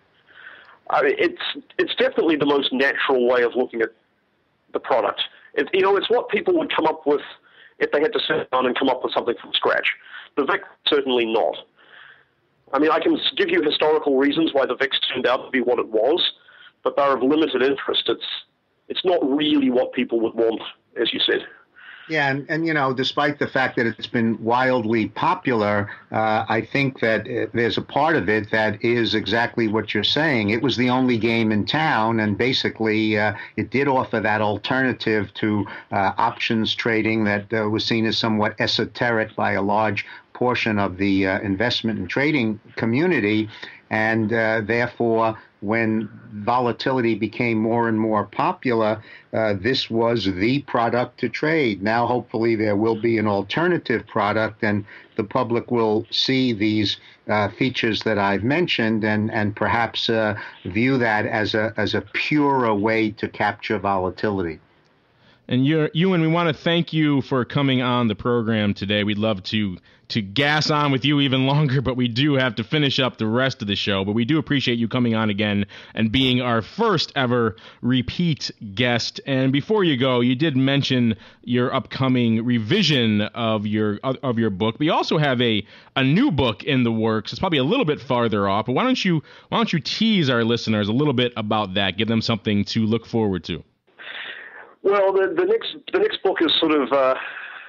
I mean, it's it's definitely the most natural way of looking at the product. It, you know, it's what people would come up with if they had to sit down and come up with something from scratch. The V I X, certainly not. I mean, I can give you historical reasons why the V I X turned out to be what it was, but they're of limited interest. It's it's not really what people would want, as you said. Yeah, and, and you know, despite the fact that it's been wildly popular, uh, I think that uh, there's a part of it that is exactly what you're saying. It was the only game in town, and basically uh, it did offer that alternative to uh, options trading that uh, was seen as somewhat esoteric by a large portion of the uh, investment and trading community, and uh, therefore when volatility became more and more popular, uh, this was the product to trade. Now, hopefully, there will be an alternative product, and the public will see these uh, features that I've mentioned, and and perhaps uh, view that as a as a purer way to capture volatility. And you're, Euan, we want to thank you for coming on the program today. We'd love to to gas on with you even longer, but we do have to finish up the rest of the show. But we do appreciate you coming on again and being our first ever repeat guest. And before you go, you did mention your upcoming revision of your of your book. But you also have a a new book in the works. It's probably a little bit farther off. But why don't you why don't you tease our listeners a little bit about that? Give them something to look forward to. Well, the, the next the next book is sort of uh,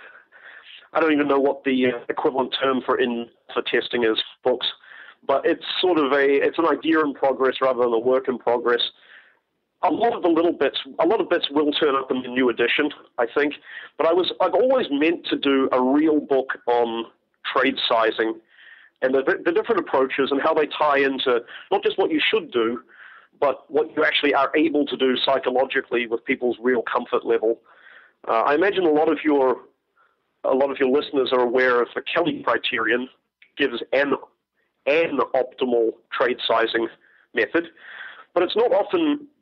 I don't even know what the uh, equivalent term for in for testing is books, but it's sort of a it's an idea in progress rather than a work in progress. A lot of the little bits, a lot of bits will turn up in the new edition, I think. But I was I've always meant to do a real book on trade sizing and the, the different approaches and how they tie into not just what you should do, but what you actually are able to do psychologically with people's real comfort level. Uh, I imagine a lot of your a lot of your listeners are aware of the Kelly criterion, gives an an optimal trade sizing method, but it's not often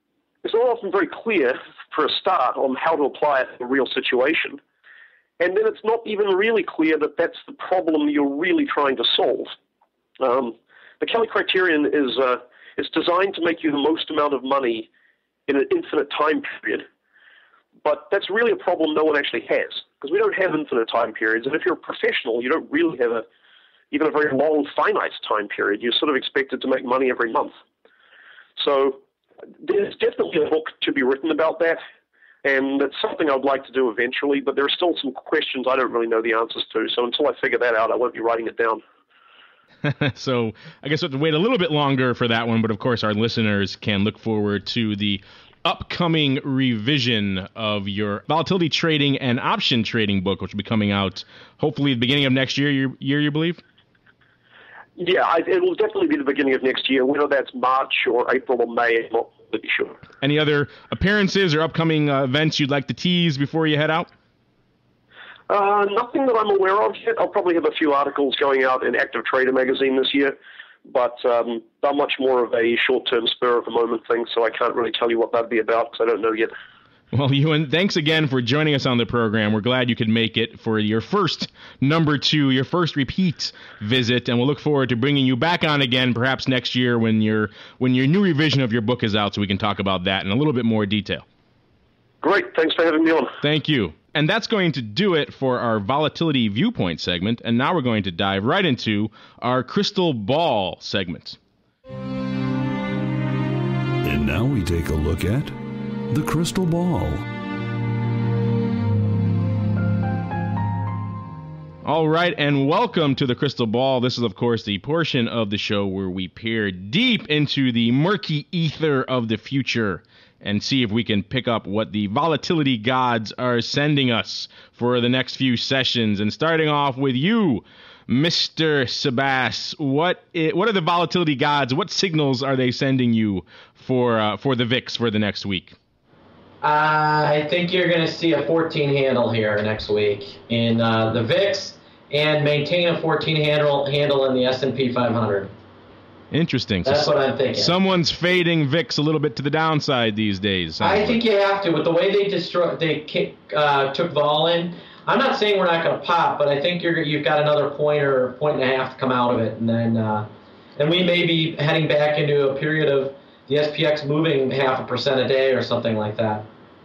it's not often very clear for a start on how to apply it in a real situation. And then it's not even really clear that that's the problem you're really trying to solve. Um, the Kelly criterion is uh, it's designed to make you the most amount of money in an infinite time period. But that's really a problem no one actually has, because we don't have infinite time periods. And if you're a professional, you don't really have a even a very long, finite time period. You're sort of expected to make money every month. So there's definitely a book to be written about that. And it's something I'd like to do eventually, but there are still some questions I don't really know the answers to. So until I figure that out, I won't be writing it down. So I guess we'll have to wait a little bit longer for that one. But of course, our listeners can look forward to the upcoming revision of your volatility trading and option trading book, which will be coming out hopefully at the beginning of next year, year, year you believe? Yeah, I, it will definitely be the beginning of next year. Whether that's March or April or May, I'm not really sure. Any other appearances or upcoming uh, events you'd like to tease before you head out? Uh, nothing that I'm aware of yet. I'll probably have a few articles going out in Active Trader magazine this year, but um, they're much more of a short-term spur-of-the-moment thing, so I can't really tell you what that'd be about because I don't know yet. Well, Euan, thanks again for joining us on the program. We're glad you could make it for your first number two, your first repeat visit, and we'll look forward to bringing you back on again, perhaps next year when your when your new revision of your book is out, so we can talk about that in a little bit more detail. Great. Thanks for having me on. Thank you. And that's going to do it for our Volatility Viewpoint segment, and now we're going to dive right into our Crystal Ball segment. And now we take a look at the crystal ball. All right, and welcome to the Crystal Ball. This is, of course, the portion of the show where we peer deep into the murky ether of the future and see if we can pick up what the volatility gods are sending us for the next few sessions. And starting off with you, Mister Sebastian, what I- what are the volatility gods? What signals are they sending you for uh, for the V I X for the next week? Uh, I think you're going to see a fourteen handle here next week in uh, the V I X and maintain a fourteen handle handle in the S and P five hundred. Interesting. That's so what I'm thinking. Someone's fading V I X a little bit to the downside these days. I think you have to. With the way they destroy, they kick, uh, took vol in. I'm not saying we're not going to pop, but I think you're you've got another point or point and a half to come out of it, and then uh, and we may be heading back into a period of the S P X moving half a percent a day or something like that.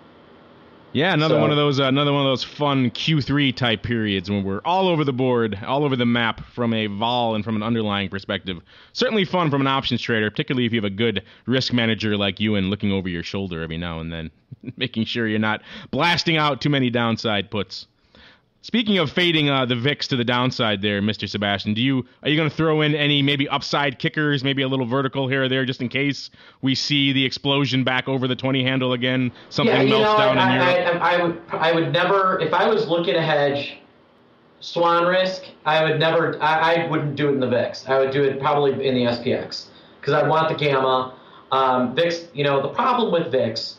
Yeah, another So- one of those uh, another one of those fun Q three type periods when we're all over the board, all over the map from a vol and from an underlying perspective. Certainly fun from an options trader, particularly if you have a good risk manager like you and looking over your shoulder every now and then, making sure you're not blasting out too many downside puts. Speaking of fading uh, the V I X to the downside there, Mister Sebastian, do you are you going to throw in any maybe upside kickers, maybe a little vertical here or there, just in case we see the explosion back over the twenty handle again, something yeah, you melts know, down I, in I, Europe? I, I would I would never, if I was looking to hedge swan risk, I would never, I, I wouldn't do it in the V I X. I would do it probably in the S P X because I want the gamma. Um, V I X, you know, the problem with V I X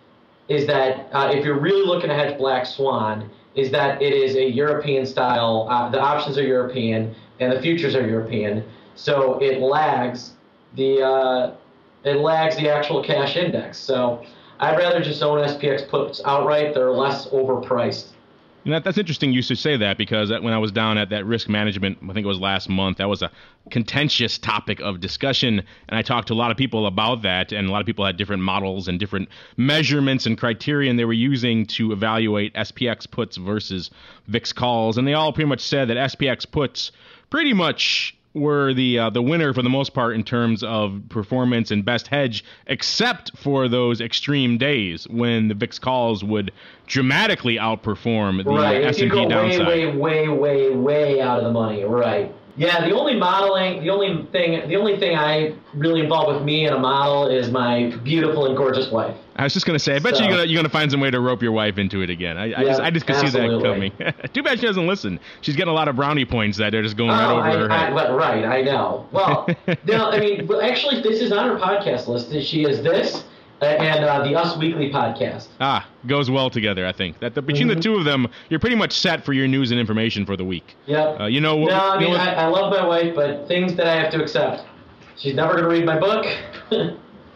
is that uh, if you're really looking to hedge black swan, is that it is a European style, uh, the options are European and the futures are European, so it lags the uh, it lags the actual cash index. So I'd rather just own S P X puts outright. They're less overpriced. And that, that's interesting you should say that, because that, when I was down at that risk management, I think it was last month, that was a contentious topic of discussion, and I talked to a lot of people about that, and a lot of people had different models and different measurements and criterion they were using to evaluate S P X puts versus V I X calls, and they all pretty much said that S P X puts pretty much were the uh, the winner for the most part in terms of performance and best hedge, except for those extreme days when the V I X calls would dramatically outperform the right. S and If you P go downside. way, way, way, way, way out of the money. Right. Yeah. The only modeling, the only thing, the only thing I really involve with me in a model is my beautiful and gorgeous wife. I was just going to say, I bet So- you you're going you're to find some way to rope your wife into it again. I, I Yeah, just I just could see that absolutely. coming. Too bad she doesn't listen. She's getting a lot of brownie points that are just going right Oh, over I, her I, head. but, right, I know. Well, no, I mean, well, actually, this is on her podcast list. She is this uh, and uh, the Us Weekly podcast. Ah, goes well together, I think. That the, Between Mhm. the two of them, you're pretty much set for your news and information for the week. Yep. Uh, you know what? no, I you mean, know what- I, I love my wife, but things that I have to accept. She's never going to read my book.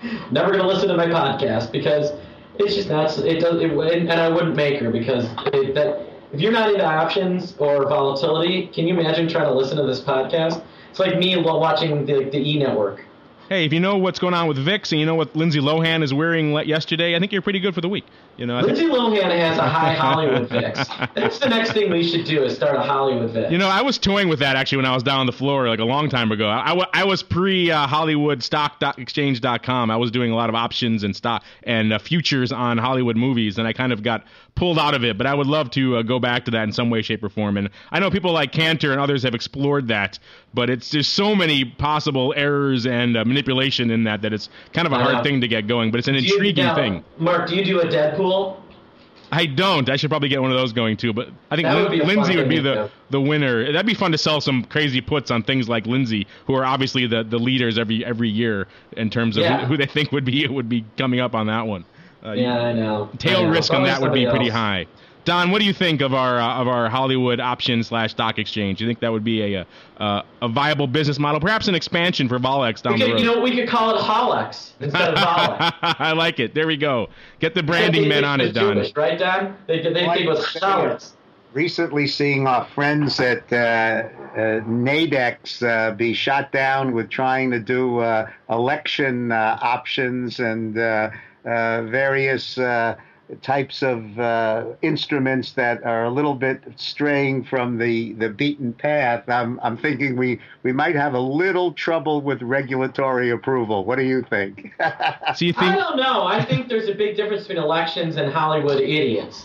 Never going to listen to my podcast because it's just not. It does, it, and I wouldn't make her because it, that if you're not into options or volatility, can you imagine trying to listen to this podcast? It's like me watching the the E Network. Hey, if you know what's going on with V I X and you know what Lindsay Lohan is wearing yesterday, I think you're pretty good for the week. You know, I Lindsay think... Lohan has a high Hollywood V I X. That's the next thing we should do is start a Hollywood V I X. You know, I was toying with that actually when I was down on the floor like a long time ago. I, I, I was pre uh, Hollywood stock exchange dot com. I was doing a lot of options and stock and uh, futures on Hollywood movies, and I kind of got pulled out of it. But I would love to uh, go back to that in some way, shape, or form. And I know people like Cantor and others have explored that, but it's there's so many possible errors and uh, manipulation in that that it's kind of a hard thing to get going. But it's an intriguing now, thing. Mark, do you do a Deadpool? I don't. I should probably get one of those going too. But I think would Lin- Lindsay would be the, though. the winner. That'd be fun to sell some crazy puts on things like Lindsay, who are obviously the, the leaders every every year in terms of yeah. who, who they think would be would be coming up on that one. Uh, yeah, I know. Tail I know. risk on that would be pretty else. high. Don, what do you think of our uh, of our Hollywood option slash stock exchange? Do you think that would be a a, a viable business model, perhaps an expansion for Volex down we could, the road? You know, we could call it Holex instead of Volex. I like it. There we go. Get the branding men on it, Don. Jewish, right, Don? They they think it was Holex. Recently seeing our friends at uh, uh, NASDAQ uh, be shot down with trying to do uh, election uh, options and uh, uh, various uh, types of uh, instruments that are a little bit straying from the, the beaten path. I'm, I'm thinking we, we might have a little trouble with regulatory approval. What do you think? So you think? I don't know. I think there's a big difference between elections and Hollywood idiots.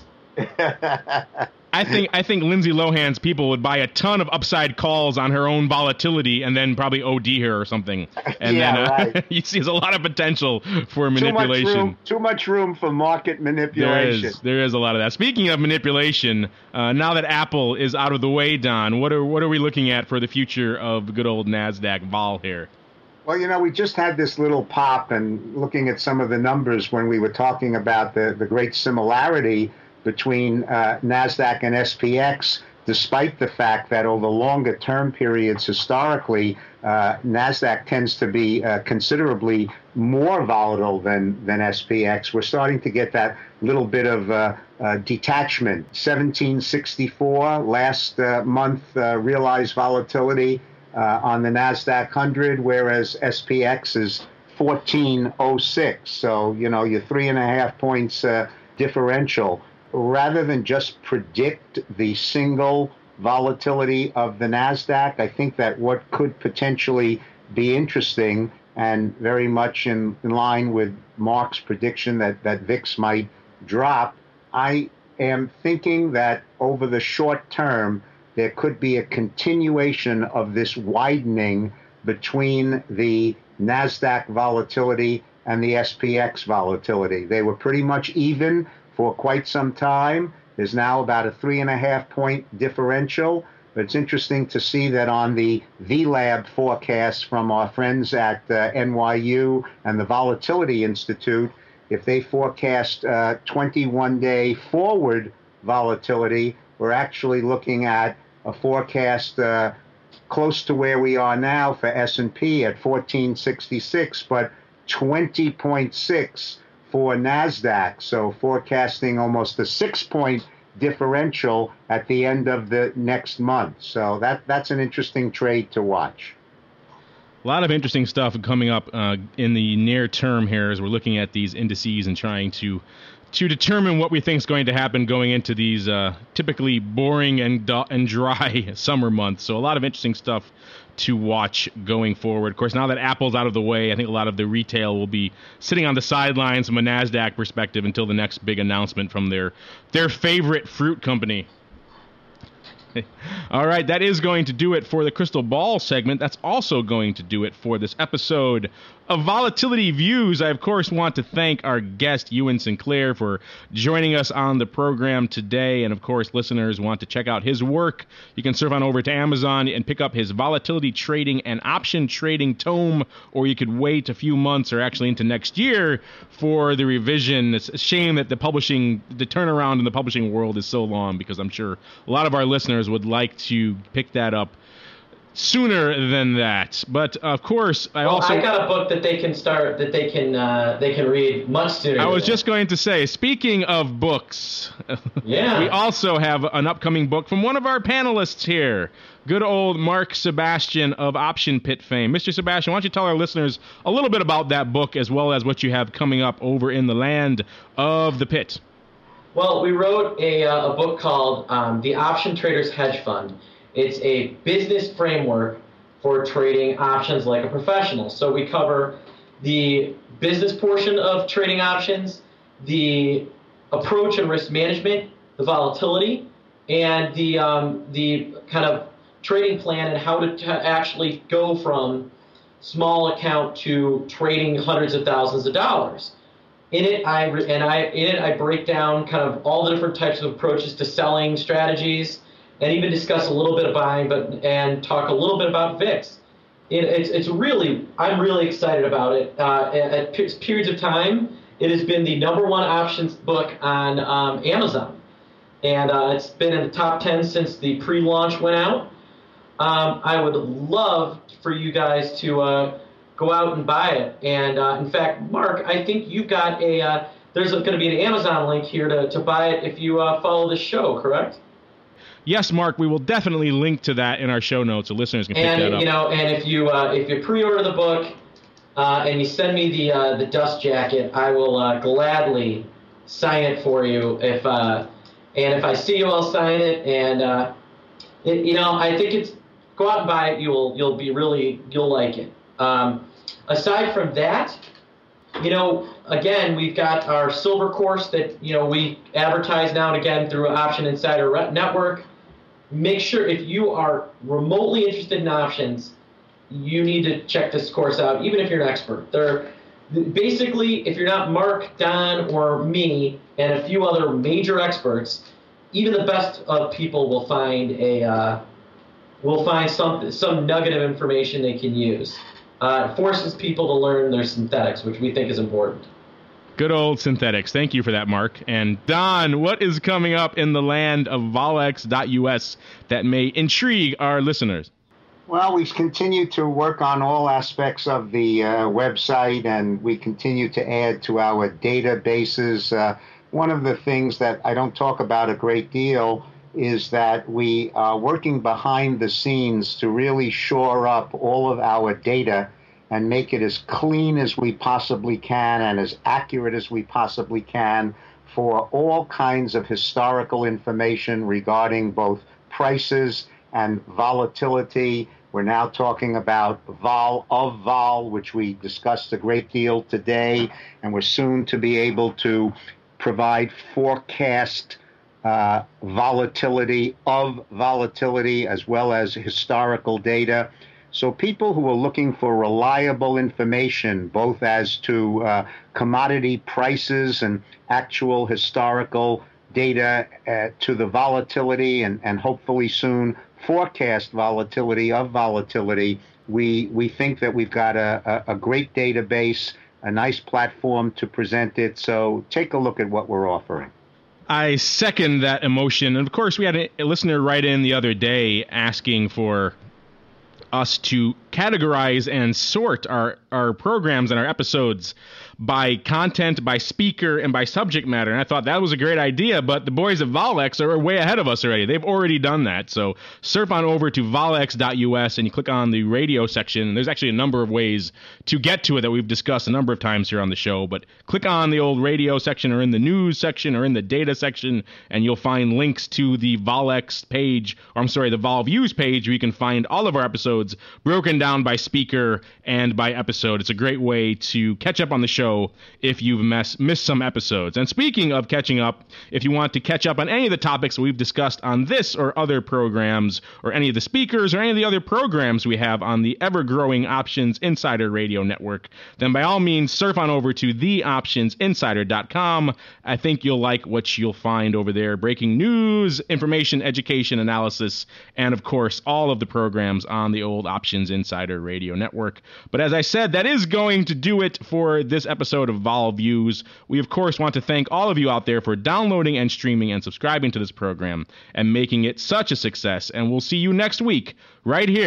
I think I think Lindsay Lohan's people would buy a ton of upside calls on her own volatility and then probably O D her or something. And yeah, then uh, right. you see there's a lot of potential for manipulation. Too much room, too much room for market manipulation. There is, there is a lot of that. Speaking of manipulation, uh, now that Apple is out of the way, Don, what are what are we looking at for the future of good old NASDAQ vol here? Well, you know, we just had this little pop, and looking at some of the numbers when we were talking about the, the great similarity between uh, NASDAQ and S P X, despite the fact that over longer term periods historically, uh, NASDAQ tends to be uh, considerably more volatile than, than S P X. We're starting to get that little bit of uh, uh, detachment. seventeen sixty-four last uh, month uh, realized volatility uh, on the NASDAQ one hundred, whereas S P X is fourteen oh six. So, you know, you're three and a half points uh, differential. Rather than just predict the single volatility of the NASDAQ, I think that what could potentially be interesting and very much in, in line with Mark's prediction that, that V I X might drop, I am thinking that over the short term, there could be a continuation of this widening between the NASDAQ volatility and the S P X volatility. They were pretty much even for quite some time. There's now about a three and a half point differential. But it's interesting to see that on the V LAB forecast from our friends at uh, N Y U and the Volatility Institute, if they forecast uh, twenty-one day forward volatility, we're actually looking at a forecast uh, close to where we are now for S and P at fourteen sixty-six, but twenty point six for NASDAQ, so forecasting almost a six-point differential at the end of the next month. So that that's an interesting trade to watch. A lot of interesting stuff coming up uh, in the near term here as we're looking at these indices and trying to to determine what we think is going to happen going into these uh, typically boring and du- and dry summer months. So a lot of interesting stuff to watch going forward. Of course, now that Apple's out of the way, I think a lot of the retail will be sitting on the sidelines from a NASDAQ perspective until the next big announcement from their their favorite fruit company. All right, that is going to do it for the Crystal Ball segment. That's also going to do it for this episode of Volatility Views. I, of course, want to thank our guest, Euan Sinclair, for joining us on the program today. And, of course, listeners want to check out his work. You can surf on over to Amazon and pick up his Volatility Trading and Option Trading tome, or you could wait a few months or actually into next year for the revision. It's a shame that the publishing, the turnaround in the publishing world is so long, because I'm sure a lot of our listeners would like to pick that up sooner than that. But of course, I well, also I got a book that they can start that they can uh, they can read much sooner. I was than just that. going to say, speaking of books, yeah, we also have an upcoming book from one of our panelists here, good old Mark Sebastian of Option Pit fame. Mister Sebastian, why don't you tell our listeners a little bit about that book as well as what you have coming up over in the land of the pit? Well, we wrote a, uh, a book called um, The Option Trader's Hedge Fund. It's a business framework for trading options like a professional. So we cover the business portion of trading options, the approach and risk management, the volatility, and the um, the kind of trading plan and how to t- actually go from small account to trading hundreds of thousands of dollars. In it, I re- and I in it I break down kind of all the different types of approaches to selling strategies, and even discuss a little bit of buying, but and talk a little bit about V I X. It, it's it's really I'm really excited about it. Uh, at, at p- periods of time, it has been the number one options book on um, Amazon, and uh, it's been in the top ten since the pre-launch went out. Um, I would love for you guys to uh, go out and buy it. And uh, in fact, Mark, I think you've got a uh, there's going to be an Amazon link here to, to buy it if you uh, follow this show, correct? Yes, Mark, we will definitely link to that in our show notes so listeners can pick and, that up. You know, and if you uh, if you pre-order the book uh, and you send me the uh, the dust jacket, I will uh, gladly sign it for you. If uh, and if I see you, I'll sign it. And uh, it, you know, I think it's go out and buy it. You'll you'll be really you'll like it. Um, aside from that, you know, again, we've got our silver course that, you know, we advertise now and again through Option Insider Network. Make sure if you are remotely interested in options, you need to check this course out, even if you're an expert. They're, basically, if you're not Mark, Don, or me, and a few other major experts, even the best of people will find a uh, will find some some nugget of information they can use. Uh, it forces people to learn their synthetics, which we think is important. Good old synthetics. Thank you for that, Mark. And Don, what is coming up in the land of volex dot U S that may intrigue our listeners? Well, we continue to work on all aspects of the uh, website, and we continue to add to our databases. Uh, one of the things that I don't talk about a great deal is that we are working behind the scenes to really shore up all of our data and make it as clean as we possibly can and as accurate as we possibly can for all kinds of historical information regarding both prices and volatility. We're now talking about vol of vol, which we discussed a great deal today, and we're soon to be able to provide forecast uh, volatility of volatility as well as historical data. So people who are looking for reliable information, both as to uh, commodity prices and actual historical data uh, to the volatility and, and hopefully soon forecast volatility of volatility, we we think that we've got a, a, a great database, a nice platform to present it. So take a look at what we're offering. I second that emotion. And of course, we had a, a listener write in the other day asking for us to categorize and sort our, our programs and our episodes by content, by speaker, and by subject matter. And I thought that was a great idea, but the boys at Volex are way ahead of us already. They've already done that. So surf on over to volex dot U S and you click on the radio section. There's actually a number of ways to get to it that we've discussed a number of times here on the show. But click on the old radio section or in the news section or in the data section, and you'll find links to the Volex page, or I'm sorry, the Vol Views page, where you can find all of our episodes broken down by speaker and by episode. It's a great way to catch up on the show if you've mess, missed some episodes. And speaking of catching up, if you want to catch up on any of the topics we've discussed on this or other programs, or any of the speakers or any of the other programs we have on the ever-growing Options Insider Radio Network, then by all means surf on over to the options insider dot com. I think you'll like what you'll find over there. Breaking news, information, education, analysis, and of course all of the programs on the old Options Insider Radio Network. But as I said, that is going to do it for this episode of Vol Views. We of course want to thank all of you out there for downloading and streaming and subscribing to this program and making it such a success. And we'll see you next week right here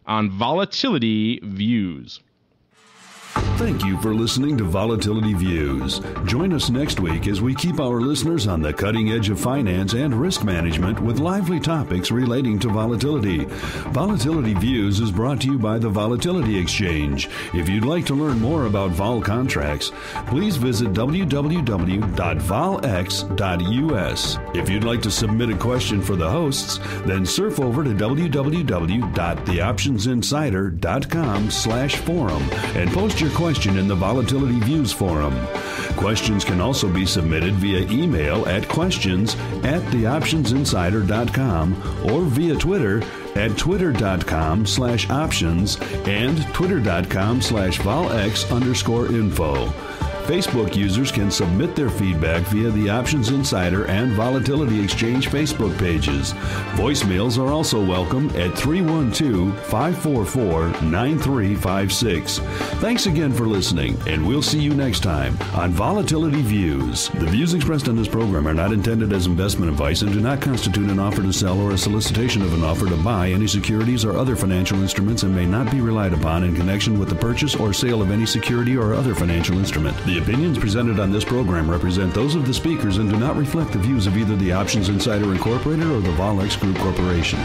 on Volatility Views. Thank you for listening to Volatility Views. Join us next week as we keep our listeners on the cutting edge of finance and risk management with lively topics relating to volatility. Volatility Views is brought to you by the Volatility Exchange. If you'd like to learn more about vol contracts, please visit w w w dot vol x dot u s. If you'd like to submit a question for the hosts, then surf over to w w w dot the options insider dot com slash forum and post your question in the Volatility Views forum. Questions can also be submitted via email at questions at the options insider dot com or via Twitter at twitter.com slash options and twitter.com slash volx underscore info. Facebook users can submit their feedback via the Options Insider and Volatility Exchange Facebook pages. Voicemails are also welcome at three one two, five four four, nine three five six. Thanks again for listening, and we'll see you next time on Volatility Views. The views expressed on this program are not intended as investment advice and do not constitute an offer to sell or a solicitation of an offer to buy any securities or other financial instruments and may not be relied upon in connection with the purchase or sale of any security or other financial instrument. The opinions presented on this program represent those of the speakers and do not reflect the views of either the Options Insider Incorporated or the VolX Group Corporation.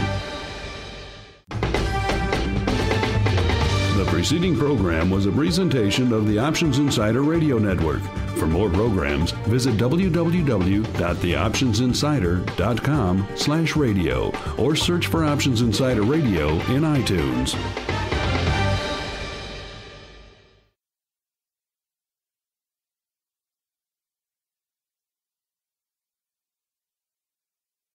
The preceding program was a presentation of the Options Insider Radio Network. For more programs, visit w w w dot the options insider dot com slash radio or search for Options Insider Radio in iTunes.